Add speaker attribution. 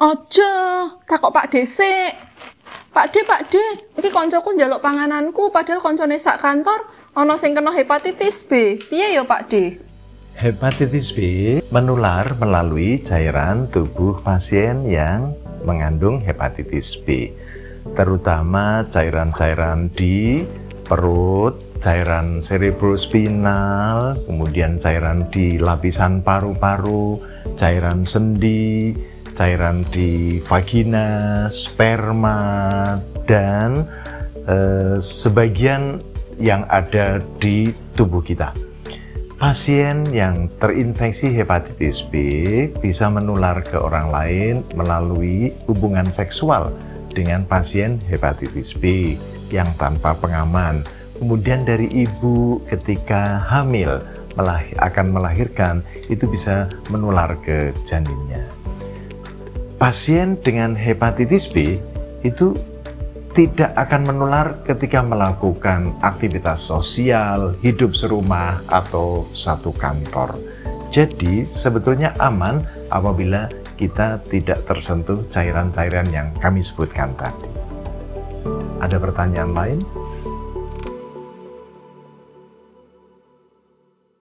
Speaker 1: Aja, takok Pak D sik. Pak D, iki koncoku njaluk pangananku padahal koncone sak kantor ana sing kena hepatitis B. Piye ya Pak D?
Speaker 2: Hepatitis B menular melalui cairan tubuh pasien yang mengandung hepatitis B, terutama cairan-cairan di perut, cairan cerebrospinal, kemudian cairan di lapisan paru-paru, cairan sendi, cairan di vagina, sperma, dan sebagian yang ada di tubuh kita. Pasien yang terinfeksi hepatitis B bisa menular ke orang lain melalui hubungan seksual dengan pasien hepatitis B yang tanpa pengaman. Kemudian dari ibu ketika hamil akan melahirkan, itu bisa menular ke janinnya. Pasien dengan hepatitis B itu tidak akan menular ketika melakukan aktivitas sosial, hidup serumah, atau satu kantor. Jadi sebetulnya aman apabila kita tidak tersentuh cairan-cairan yang kami sebutkan tadi. Ada pertanyaan lain?